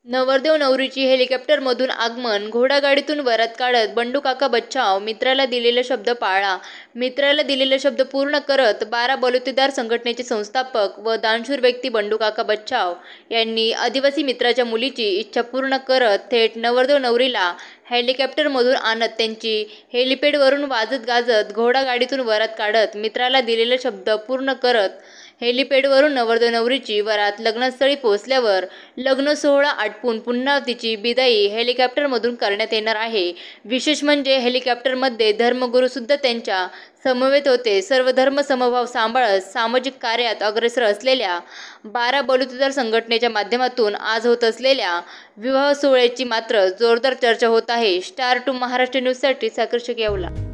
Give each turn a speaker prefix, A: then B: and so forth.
A: नवरदेव नवरीची हेलिकॉप्टरमधून आगमन, घोडागाडीतून वरात काढत बंडू काका बचाव, मित्राला दिलेला शब्द पाळला. मित्राला दिलेला शब्द पूर्ण करत 12 बलुतेदार संघटनेचे संस्थापक व दानशूर व्यक्ती बंडू काका बचाव यांनी आदिवासी मित्राच्या मुलीची इच्छा पूर्ण करत थेट नवरदेव नवरीला हेलिकॉप्टरमधून आणत त्यांची हेलिपॅडवरून वाजत गाजत घोडागाडीतून वरात काढत मित्राला दिलेला शब्द पूर्ण करत हेलिपॅडवरून नवरदेव नवरीची वरात लग्नस्थळी पोहोचल्यावर लग्न सोहळा आटपून पुन्हा तिची बिदाई हेलिकॉप्टरमधून करण्यात येणार आहे. विशेष म्हणजे हेलिकॉप्टरमध्ये धर्मगुरूसुद्धा त्यांच्या समवेत होते. सर्व धर्म समभाव सांभाळत सामाजिक कार्यात अग्रेसर असलेल्या 12 बलुतेदार संघटनेच्या माध्यमातून आज होत असलेल्या विवाह सोहळ्याची मात्र जोरदार चर्चा होत आहे. स्टार 2 महाराष्ट्र न्यूजसाठी सागर शेख येवला.